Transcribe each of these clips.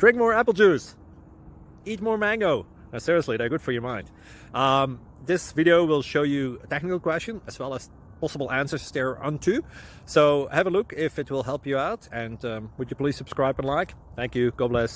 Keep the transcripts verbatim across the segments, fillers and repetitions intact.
Drink more apple juice. Eat more mango. No, seriously, they're good for your mind. Um, this video will show you a technical question as well as possible answers thereunto. So have a look if it will help you out, and um, would you please subscribe and like? Thank you. God bless.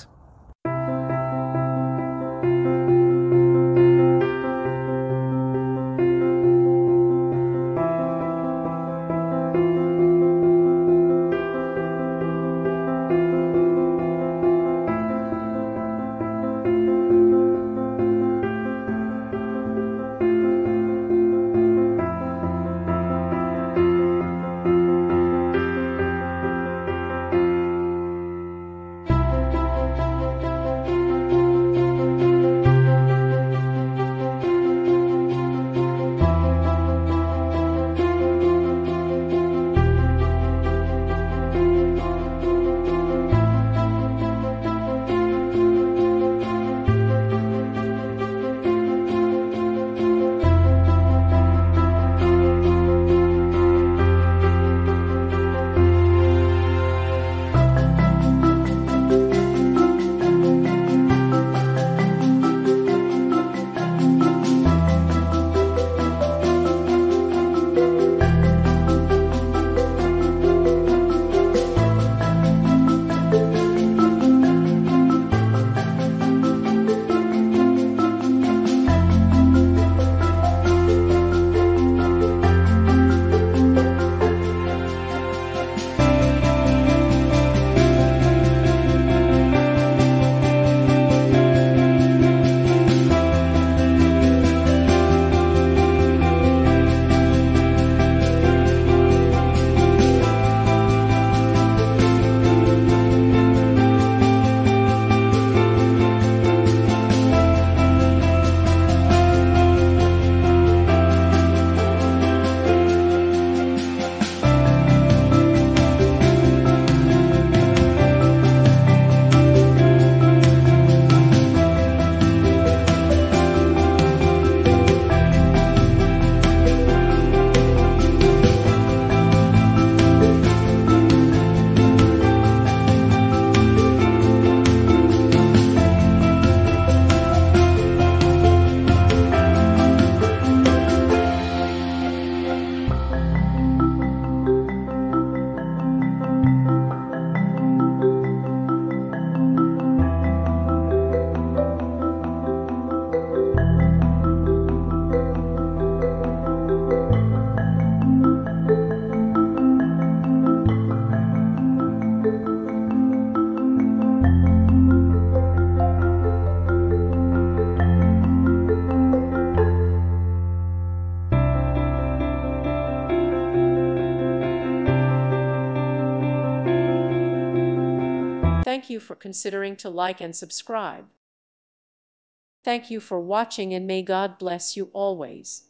Thank you for considering to like and subscribe. Thank you for watching, and may God bless you always.